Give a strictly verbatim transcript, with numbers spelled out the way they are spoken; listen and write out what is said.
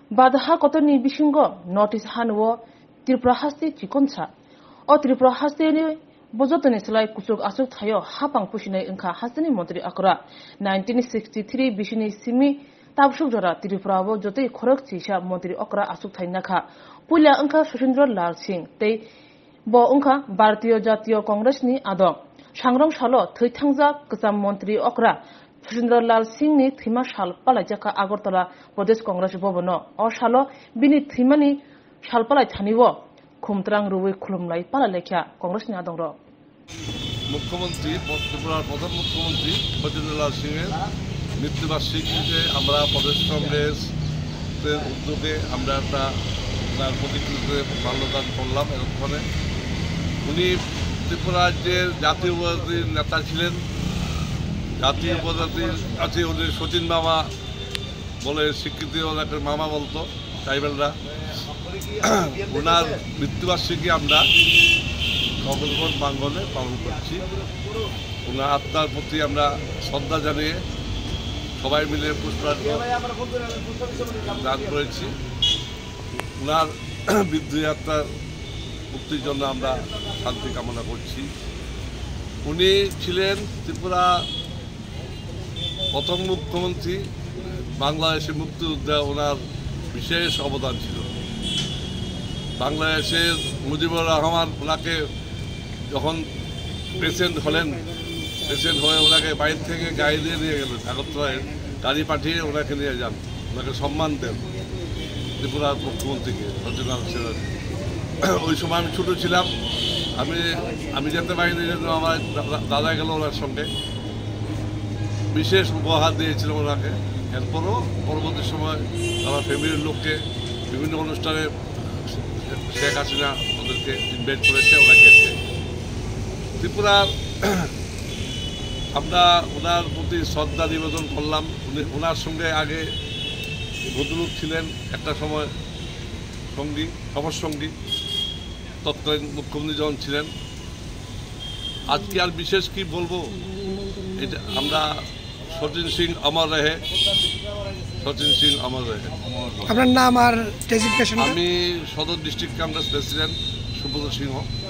বাদহা কতনি বিসিঙ্গ নটিস হানও ত্রিপুরা হাস্তি চিকনছা ও ত্রিপুরা হাস্তিনি বজতনি সেলাই কুচুক আসুক থাইও হাপাং পুসিনাই ওংখা হাস্তিনি মন্ত্রী আকরা নাইনটিন সিক্সটি থ্রি বিসিনি সিমি তাবসুক জরা ত্রিপুরাবো যতই খরক চিসা মন্ত্রী অকরা আসুক থাইনাখা পুইলা ওংখা সুশীন্দ্র লাল সিং তৈ bo ওংখা ভারতীয় জাতীয় কংগ্রেসনি আদম সাংরং সালো থৈথাংজা কচাম মন্ত্রী অকরা সুশীন্দ্র লাল সিং ni থিমা সাল পালাইজাকা আগরতলা প্রদেশ কংগ্রেস ভবন অ সালো বিনি থিমানি সালপালাই থানিও খুমত্রাং রুই খুলুমলাই পালালেখা কংগ্রেসনি আদং র মুখ্যমন্ত্রী ত্রিপুরার প্রধান মুখ্যমন্ত্রী সুশীন্দ্র লাল সিং এর মৃত্যুবার্ষিকীতে আমরা প্রদেশ কংগ্রেস উদ্যোগে আমরা একটা তার প্রতিকৃতিতে মাল্যদান করলাম। এরক্ষণে উনি ত্রিপুরা রাজ্যের জাতীয় উপজাতির নেতা ছিলেন। জাতীয় উপজাতির কাছে উনি সচিন মামা বলে স্বীকৃতি ওনাকে মামা বলতো ট্রাইবেলরা। ওনার মৃত্যুবার্ষিকী আমরা কমলগঞ্জ প্রাঙ্গণে পালন করছি। ওনার আত্মার প্রতি আমরা শ্রদ্ধা জানিয়ে সবাই মিলে পুষ্পার্ঘ্য দান করেছি। ওনার বৃদ্ধযাত্রার মুক্তির জন্য আমরা শান্তি কামনা করছি। উনি ছিলেন ত্রিপুরা প্রথম মুখ্যমন্ত্রী। বাংলাদেশের মুক্তিযুদ্ধে ওনার বিশেষ অবদান ছিল। বাংলাদেশের মুজিবুর রহমান ওনাকে যখন প্রেসিডেন্ট হলেন, প্রেসিডেন্ট হয়ে ওনাকে বাইরে থেকে গাড়ি দিয়ে নিয়ে গেলেন, আগরতলায় গাড়ি পাঠিয়ে ওনাকে নিয়ে যান, ওনাকে সম্মান দেন ত্রিপুরার মুখ্যমন্ত্রীকে সচিনারায়ণ সিনহা। ওই সময় আমি ছোটো ছিলাম, আমি আমি যেতে পারিনি, জন্য আমার দাদা গেল ওনার সঙ্গে, বিশেষ উপহার দিয়েছিলাম ওনাকে। এরপরও পরবর্তী সময় আমার ফ্যামিলির লোককে বিভিন্ন অনুষ্ঠানে শেখ হাসিনা ওদেরকে ইনভাইট করেছে, ওরা গেছে। ত্রিপুরার আমরা ওনার প্রতি শ্রদ্ধা নিবেদন করলাম। উনি ওনার সঙ্গে আগে ভদ্রলোক ছিলেন একটা সময় সঙ্গী, সমরসঙ্গী, তৎকালীন মুখ্যমন্ত্রী যখন ছিলেন। আজকে আর বিশেষ কি বলবো, এটা আমরা সচিন সিং অমর রহে, সচিন সিং অমর রহে। আপনার নাম আর ডেজিগনেশন? আমি সদর ডিস্ট্রিক্ট কংগ্রেস প্রেসিডেন্ট সুব্রত সিংহ।